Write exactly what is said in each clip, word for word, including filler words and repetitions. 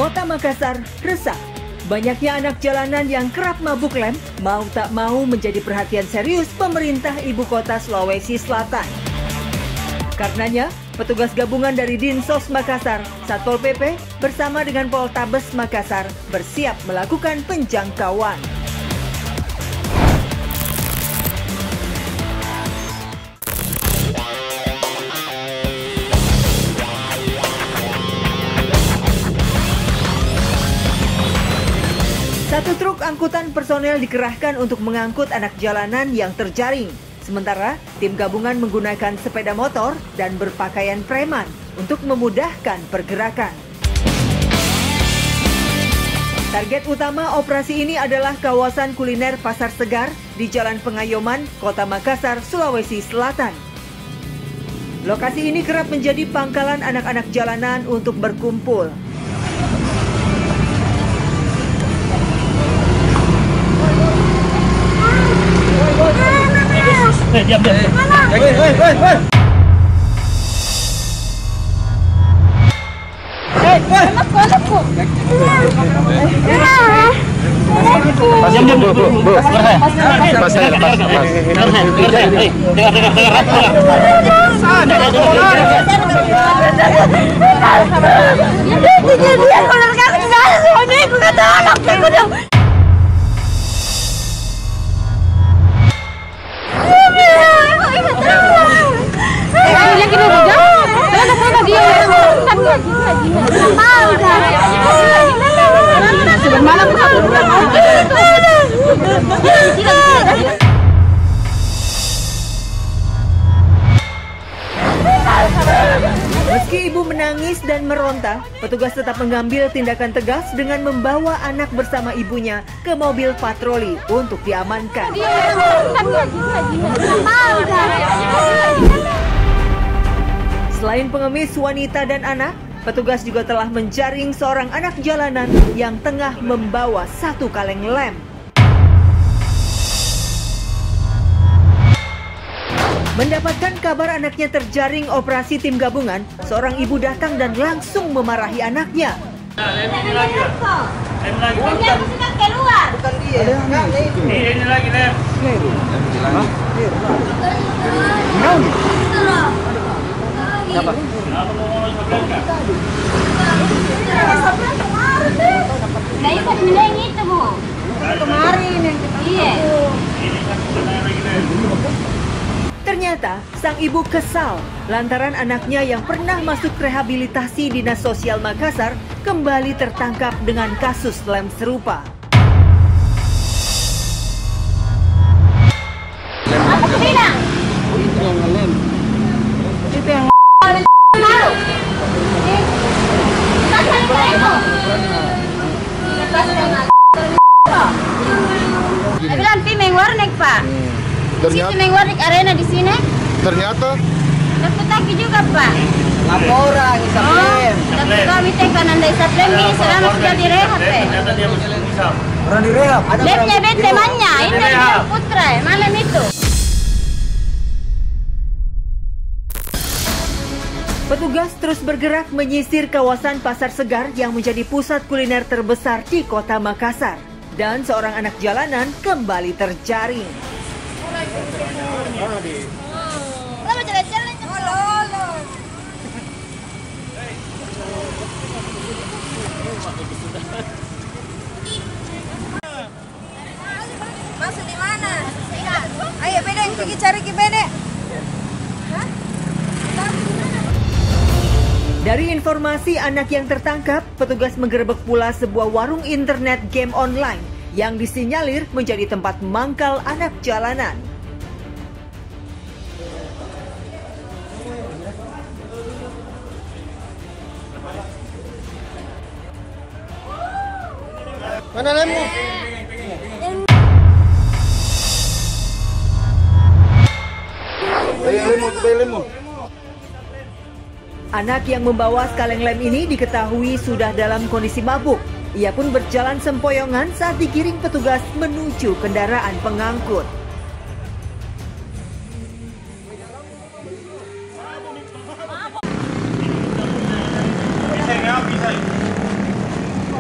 Kota Makassar resah. Banyaknya anak jalanan yang kerap mabuk lem mau tak mau menjadi perhatian serius pemerintah ibu kota Sulawesi Selatan. Karenanya, petugas gabungan dari Dinsos Makassar, Satpol P P, bersama dengan Poltabes Makassar bersiap melakukan penjangkauan. Satu truk angkutan personel dikerahkan untuk mengangkut anak jalanan yang terjaring. Sementara, tim gabungan menggunakan sepeda motor dan berpakaian preman untuk memudahkan pergerakan. Target utama operasi ini adalah kawasan kuliner Pasar Segar di Jalan Pengayoman, Kota Makassar, Sulawesi Selatan. Lokasi ini kerap menjadi pangkalan anak-anak jalanan untuk berkumpul. Eh, diam, diam. Hei, hei, hei, hei. Hei, hei. Anakku, anakku. Diam, diam, Bu, Bu, Bu. Pas saya, pas, pas. Hei, dengar, dengar, dengar. Dia kalau kami tinggal suami, aku kata anak aku dong. Meski ibu menangis dan meronta, petugas tetap mengambil tindakan tegas dengan membawa anak bersama ibunya ke mobil patroli untuk diamankan. Selain pengemis wanita dan anak, petugas juga telah menjaring seorang anak jalanan yang tengah membawa satu kaleng lem. Mendapatkan kabar anaknya terjaring operasi tim gabungan, seorang ibu datang dan langsung memarahi anaknya. Ini lagi, lem lagi. Ini aku suka keluar. Bukan dia. Ini ini lagi lem. Siapa? Nah, itu yang itu, Bu. Kemarin yang iya. Ternyata sang ibu kesal lantaran anaknya yang pernah masuk rehabilitasi Dinas Sosial Makassar kembali tertangkap dengan kasus lem serupa. Apa kau bilang? Itu yang lem. Itu yang malu. Saya bilang Pimeng Warnek, Pak. Ternyata, Pimeng Warnek Arena di sini. ternyata Terkutaki juga, Pak. laporan Oh, tapi kami tekan anda isaplem ini selama sudah direhab, Pak. Ternyata dia masih bisa. orang direhab. Ada Lemnya bet temannya, ini yang putra, malam itu. Petugas terus bergerak menyisir kawasan Pasar Segar yang menjadi pusat kuliner terbesar di Kota Makassar. Dan seorang anak jalanan kembali terjaring. Masuk di mana? Ayo bedeng, pergi cari ke bedeng. Dari informasi anak yang tertangkap, petugas menggerebek pula sebuah warung internet game online yang disinyalir menjadi tempat mangkal anak jalanan. mana lemmu? Bayar lemmu, bayar lemmu. Anak yang membawa kaleng lem ini diketahui sudah dalam kondisi mabuk. Ia pun berjalan sempoyongan saat digiring petugas menuju kendaraan pengangkut.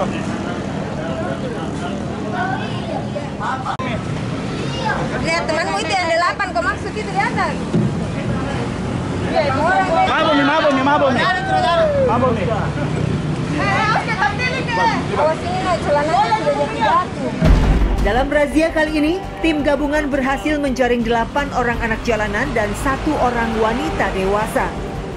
Lihat temanmu itu yang delapan, kau maksud itu di atas. Iya, itu orang. Mabuk nih, mabuk nih, mabuk nih. Mabuk nih. Awas ini naik celananya sudah jadi jatuh. Dalam razia kali ini, tim gabungan berhasil menjaring delapan orang anak jalanan dan satu orang wanita dewasa.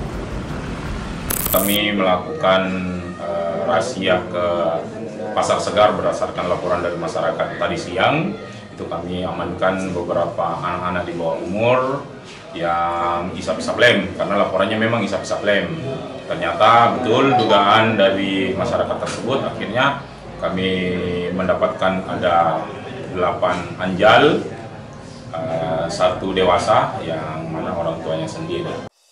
Kami melakukan uh, razia ke Pasar Segar berdasarkan laporan dari masyarakat tadi siang. Itu kami amankan beberapa anak-anak di bawah umur yang isap-isap lem, karena laporannya memang isap-isap lem. Ternyata betul dugaan dari masyarakat tersebut, akhirnya kami mendapatkan ada delapan anjal, uh, satu dewasa yang mana orang tuanya sendiri.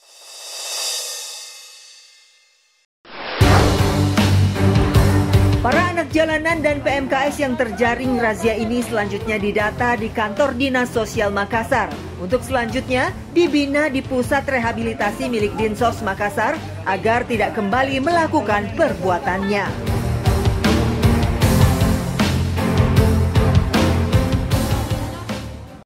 Para anak jalanan dan P M K S yang terjaring razia ini selanjutnya didata di kantor Dinas Sosial Makassar. Untuk selanjutnya dibina di pusat rehabilitasi milik Dinsos Makassar agar tidak kembali melakukan perbuatannya.